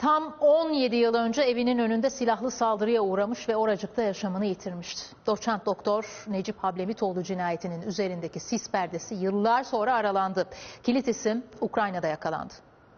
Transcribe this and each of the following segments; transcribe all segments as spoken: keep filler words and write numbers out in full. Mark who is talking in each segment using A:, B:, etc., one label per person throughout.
A: Tam on yedi yıl önce evinin önünde silahlı saldırıya uğramış ve oracıkta yaşamını yitirmişti. Doçent doktor Necip Hablemitoğlu cinayetinin üzerindeki sis perdesi yıllar sonra aralandı. Kilit isim Ukrayna'da yakalandı.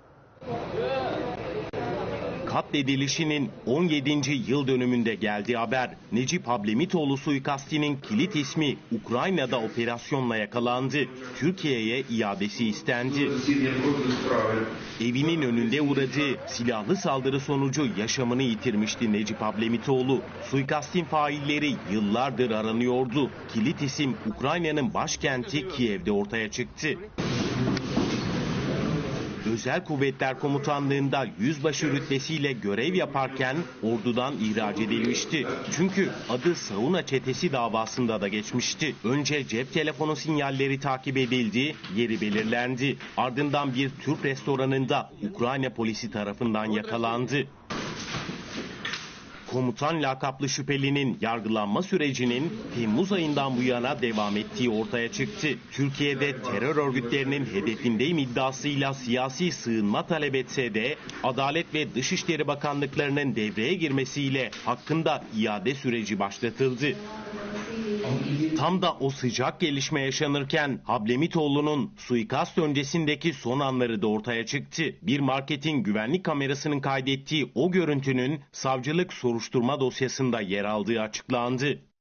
B: Katledilişinin on yedinci yıl dönümünde geldi haber. Necip Hablemitoğlu suikastinin kilit ismi Ukrayna'da operasyonla yakalandı. Türkiye'ye iadesi istendi. Evinin önünde uğradığı silahlı saldırı sonucu yaşamını yitirmişti Necip Hablemitoğlu. Suikastin failleri yıllardır aranıyordu. Kilit isim Ukrayna'nın başkenti Kiev'de ortaya çıktı. Özel Kuvvetler Komutanlığı'nda yüzbaşı rütbesiyle görev yaparken ordudan ihraç edilmişti. Çünkü adı Sauna Çetesi davasında da geçmişti. Önce cep telefonu sinyalleri takip edildi, yeri belirlendi. Ardından bir Türk restoranında Ukrayna polisi tarafından yakalandı. Komutan lakaplı şüphelinin yargılanma sürecinin Temmuz ayından bu yana devam ettiği ortaya çıktı. Türkiye'de terör örgütlerinin hedefindeyim iddiasıyla siyasi sığınma talep etse de Adalet ve Dışişleri Bakanlıklarının devreye girmesiyle hakkında iade süreci başlatıldı. Tam da o sıcak gelişme yaşanırken Hablemitoğlu'nun suikast öncesindeki son anları da ortaya çıktı. Bir marketin güvenlik kamerasının kaydettiği o görüntünün savcılık soruşturma dosyasında yer aldığı açıklandı.